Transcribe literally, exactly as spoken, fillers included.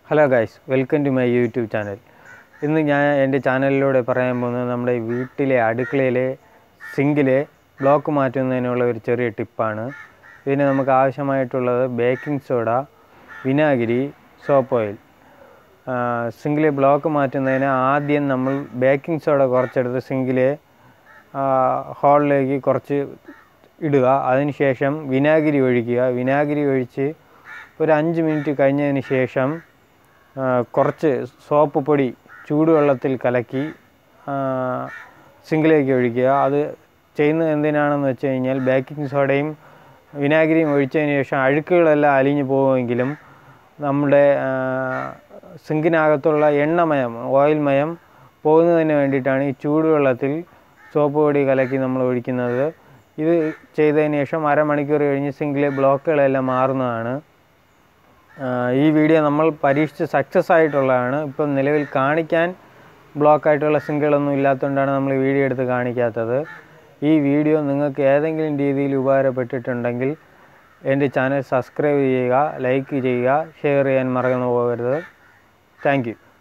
Hello guys, welcome to my YouTube channel. ഇന്ന് ഞാൻ എൻ്റെ ചാനലിലൂടെ പറയാൻ പോകുന്നത് നമ്മുടെ വീട്ടിലെ അടുക്കളയിലെ സിങ്കിലെ ബ്ലോക്ക് മാറ്റുന്നതിനുള്ള ഒരു ചെറിയ ടിപ്പാണ്. ഇതിന് നമുക്ക് ആവശ്യമായിട്ടുള്ളത് ബേക്കിംഗ് സോഡ, വിനാഗിരി, സോപ്പ് ഓയിൽ. സിങ്കിലെ ബ്ലോക്ക് മാറ്റുന്നതിന് ആദ്യം നമ്മൾ ബേക്കിംഗ് സോഡ കുറച്ചെടുത്ത് സിങ്കിലെ ഹോളിലേക്ക് കുറച്ച് ഇടുക. അതിനുശേഷം വിനാഗിരി ഒഴിക്കുക. വിനാഗിരി ഒഴിച്ച് ഒരു അഞ്ച് മിനിറ്റ് കഴിഞ്ഞതിന് ശേഷം കുറച്ച് സോപ്പ് പൊടി ചൂടുവെള്ളത്തിൽ കലക്കി സിങ്കിലേക്ക് ഒഴിക്കുക. അത് ചെയ്യുന്നത് എന്തിനാണെന്ന് വെച്ച് കഴിഞ്ഞാൽ ബേക്കിംഗ് സോഡയും വിനാഗിരിയും ഒഴിച്ചതിന് ശേഷം അഴുക്കുകളെല്ലാം അലിഞ്ഞു പോകുമെങ്കിലും നമ്മുടെ സിങ്കിനകത്തുള്ള എണ്ണമയം ഓയിൽ മയം പോകുന്നതിന് വേണ്ടിയിട്ടാണ് ഈ ചൂടുവെള്ളത്തിൽ സോപ്പ് പൊടി കലക്കി നമ്മൾ ഒഴിക്കുന്നത്. ഇത് ചെയ്തതിന് ശേഷം അരമണിക്കൂർ കഴിഞ്ഞ് സിങ്കിലെ ബ്ലോക്കുകളെല്ലാം മാറുന്നതാണ്. ഈ വീഡിയോ നമ്മൾ പരീക്ഷിച്ച് സക്സസ് ആയിട്ടുള്ളതാണ്. ഇപ്പം നിലവിൽ കാണിക്കാൻ ബ്ലോക്കായിട്ടുള്ള സിങ്കുകളൊന്നും ഇല്ലാത്തതുകൊണ്ടാണ് നമ്മൾ ഈ വീഡിയോ എടുത്ത് കാണിക്കാത്തത്. ഈ വീഡിയോ നിങ്ങൾക്ക് ഏതെങ്കിലും രീതിയിൽ ഉപകാരപ്പെട്ടിട്ടുണ്ടെങ്കിൽ എൻ്റെ ചാനൽ സബ്സ്ക്രൈബ് ചെയ്യുക, ലൈക്ക് ചെയ്യുക, ഷെയർ ചെയ്യാൻ മറന്നു പോകരുത്. Thank U.